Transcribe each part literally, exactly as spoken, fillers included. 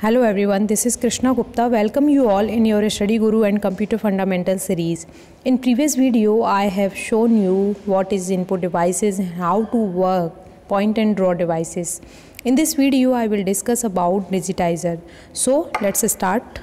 Hello everyone, this is Krishna Gupta. Welcome you all in your Study Guru and Computer Fundamental series. In previous video, I have shown you what is input devices and how to work point and draw devices. In this video, I will discuss about digitizer. So let's start.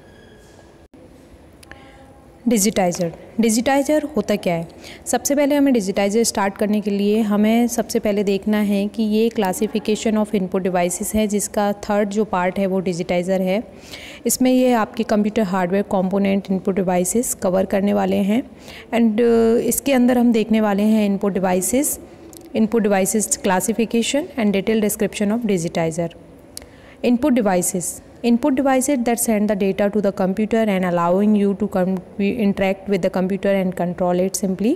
Digitizer digitizer होता क्या है? सबसे पहले हमें digitiser start करने के लिए हमें सबसे पहले देखना है कि ये क्लासिफिकेशन ऑफ इनपुट डिवाइसेस है, जिसका थर्ड जो पार्ट है वो डिजिटाइज़र है। इसमें ये आपके computer hardware component input devices cover करने वाले हैं एंड इसके अंदर हम देखने वाले हैं input devices input devices classification and detail description of digitizer. Input devices input devices that send the data to the computer and allowing you to interact with the computer and control it simply.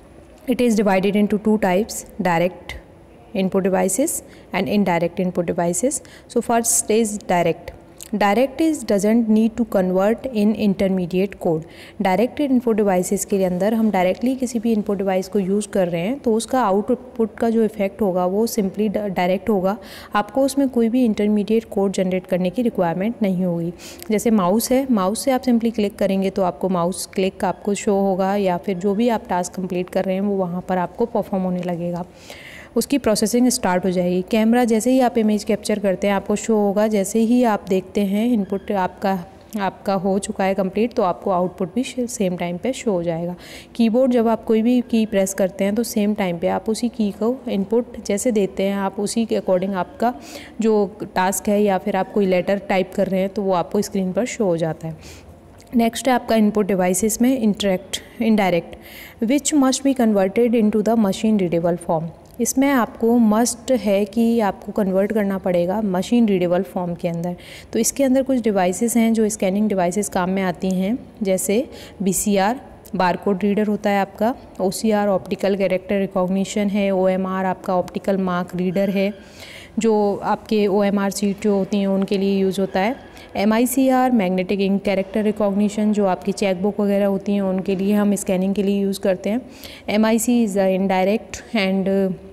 It is divided into two types: direct input devices and indirect input devices. So first is direct. Direct is doesn't need to convert in intermediate code. Direct input devices के अंदर हम directly किसी भी input device को use कर रहे हैं तो उसका आउटपुट का जो इफेक्ट होगा वो सिंपली डायरेक्ट होगा। आपको उसमें कोई भी इंटरमीडिएट कोड जनरेट करने की रिक्वायरमेंट नहीं होगी। जैसे माउस है, माउस से आप सिंपली क्लिक करेंगे तो आपको माउस क्लिक आपको शो होगा या फिर जो भी आप टास्क कंप्लीट कर रहे हैं वो वहाँ पर आपको परफॉर्म होने लगेगा, उसकी प्रोसेसिंग स्टार्ट हो जाएगी। कैमरा जैसे ही आप इमेज कैप्चर करते हैं आपको शो होगा, जैसे ही आप देखते हैं इनपुट आपका आपका हो चुका है कंप्लीट तो आपको आउटपुट भी सेम टाइम पे शो हो जाएगा। कीबोर्ड जब आप कोई भी की प्रेस करते हैं तो सेम टाइम पे आप उसी की को इनपुट जैसे देते हैं आप उसी के अकॉर्डिंग आपका जो टास्क है या फिर आप कोई लेटर टाइप कर रहे हैं तो वो आपको स्क्रीन पर शो हो जाता है। नेक्स्ट है आपका इनपुट डिवाइसेस में interact indirect which must be converted into the machine readable form. इसमें आपको मस्ट है कि आपको कन्वर्ट करना पड़ेगा मशीन रीडेबल फॉर्म के अंदर। तो इसके अंदर कुछ डिवाइसेस हैं जो स्कैनिंग डिवाइसेस काम में आती हैं, जैसे B C R barcode reader होता है आपका, O C R optical character recognition है, ओ एम आर आपका ऑप्टिकल मार्क रीडर है जो आपके ओ एम आर सीट जो होती हैं उनके लिए यूज़ होता है। M I C R magnetic ink character recognition जो आपकी चेकबुक वगैरह होती हैं उनके लिए हम स्कैनिंग के लिए यूज़ करते हैं। M I C is indirect and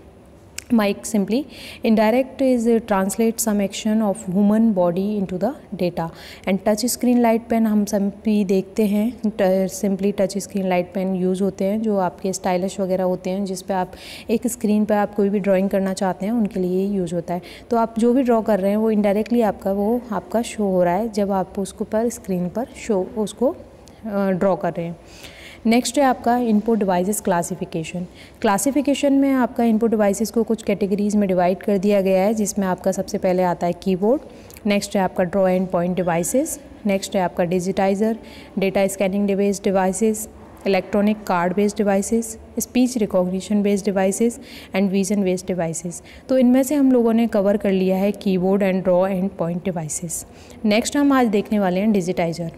mike simply indirect is uh, translate some action of human body into the data and touch screen light pen हम सभी देखते हैं। Simply touch screen light pen use होते हैं जो आपके stylish वगैरह होते हैं, जिस पे आप एक स्क्रीन पे आप कोई भी ड्राइंग करना चाहते हैं उनके लिए यूज़ होता है। तो आप जो भी ड्रॉ कर रहे हैं वो इनडायरेक्टली आपका वो आपका शो हो रहा है जब आप उसको पर स्क्रीन पर शो उसको ड्रॉ कर रहे हैं। नेक्स्ट है आपका इनपुट डिवाइसेस क्लासिफिकेशन। क्लासिफिकेशन में आपका इनपुट डिवाइसेस को कुछ कैटेगरीज में डिवाइड कर दिया गया है, जिसमें आपका सबसे पहले आता है कीबोर्ड, नेक्स्ट है आपका draw and point devices, next है आपका digitizer, data scanning based devices, electronic card based devices, speech recognition based devices and vision based devices. तो इनमें से हम लोगों ने कवर कर लिया है keyboard and draw and point devices. Next हम आज देखने वाले हैं digitizer.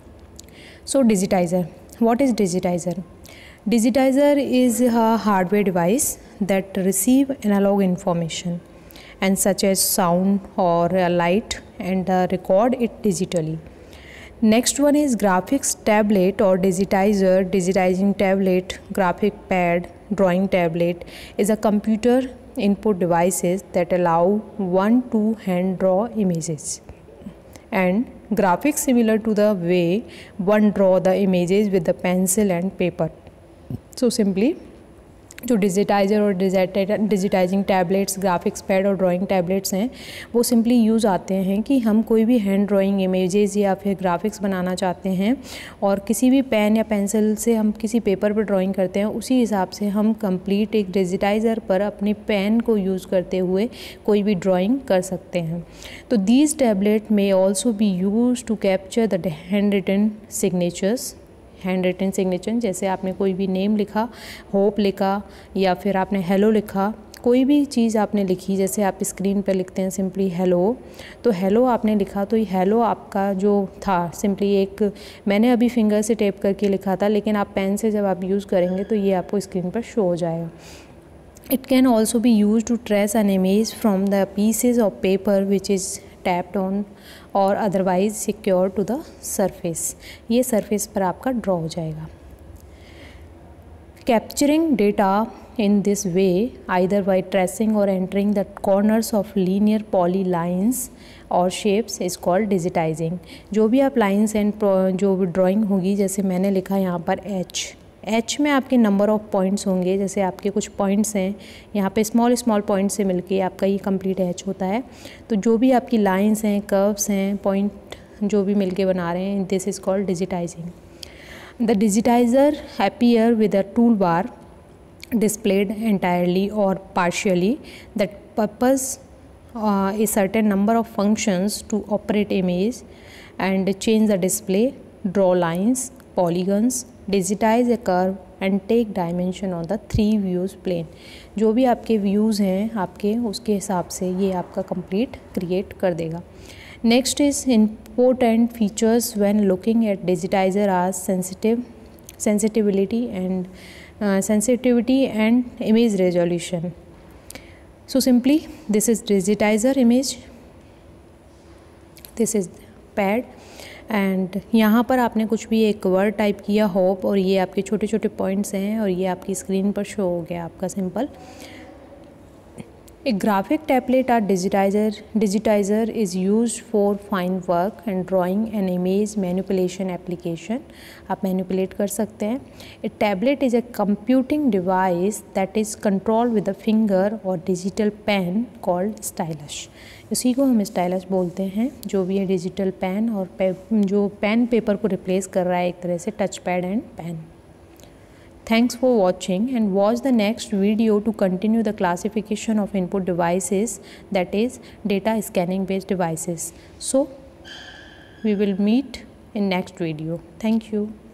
So digitizer, what is digitizer? Digitizer is a hardware device that receive analog information and such as sound or a light and uh, record it digitally. Next one is graphics tablet or digitizer. Digitizing tablet, graphic pad, drawing tablet is a computer input devices that allow one to hand draw images and graphics similar to the way one draw the images with the pencil and paper. So simply जो digitizer और digitizing tablets, graphics pad और drawing tablets हैं वो simply use आते हैं कि हम कोई भी हैंड ड्राइंग इमेजेस या फिर ग्राफिक्स बनाना चाहते हैं और किसी भी पेन या पेंसिल से हम किसी पेपर पर ड्राइंग करते हैं, उसी हिसाब से हम कंप्लीट एक डिजिटाइज़र पर अपने पेन को यूज़ करते हुए कोई भी ड्राइंग कर सकते हैं। तो दीज टैबलेट में also be use to capture the hand written signatures hand written signature जैसे आपने कोई भी नेम लिखा, होप लिखा या फिर आपने हेलो लिखा, कोई भी चीज़ आपने लिखी, जैसे आप स्क्रीन पर लिखते हैं सिंपली हेलो, तो हेलो आपने लिखा तो ये हेलो आपका जो था सिंपली एक मैंने अभी फिंगर से टेप करके लिखा था, लेकिन आप पेन से जब आप यूज़ करेंगे तो ये आपको स्क्रीन पर शो हो जाएगा। It can also be use to trace an image from the pieces of paper which is taped on और otherwise secure to the surface. ये सरफेस पर आपका ड्रॉ हो जाएगा। capturing data in this way, either by tracing or entering the corners of linear polylines और shapes is called digitizing. जो भी आप lines and जो भी drawing होगी, जैसे मैंने लिखा यहाँ पर H, H में आपके नंबर ऑफ पॉइंट्स होंगे, जैसे आपके कुछ पॉइंट्स हैं यहाँ पे स्मॉल स्मॉल पॉइंट से मिलके आपका ये कंप्लीट H होता है. तो जो भी आपकी लाइंस हैं, कर्व्स हैं, पॉइंट जो भी मिलके बना रहे हैं, this is called digitizing. The digitizer appear with a tool bar displayed entirely or partially. That purpose uh, a certain number of functions to operate image and change the display, draw lines, polygons, digitize a curve and take dimension on the three views plane. जो भी आपके views हैं आपके, उसके हिसाब से ये आपका complete create कर देगा. Next is important features when looking at digitizer are sensitive, sensitivity and Uh, sensitivity and image resolution. So simply this is digitizer image, this is pad and यहाँ पर आपने कुछ भी एक वर्ड टाइप किया hope और ये आपके छोटे छोटे पॉइंट्स हैं और ये आपकी स्क्रीन पर शो हो गया आपका simple. A graphic template or digitizer digitizer is used for fine work and drawing and image manipulation application. आप manipulate कर सकते हैं. A tablet is a computing device that is controlled with a finger or digital pen called stylus. इसी को हम stylus बोलते हैं, जो भी है digital pen और पे, जो pen paper को replace कर रहा है एक तरह से touch pad and pen. Thanks for watching and watch the next video to continue the classification of input devices, that is data scanning based devices. So we will meet in next video. Thank you.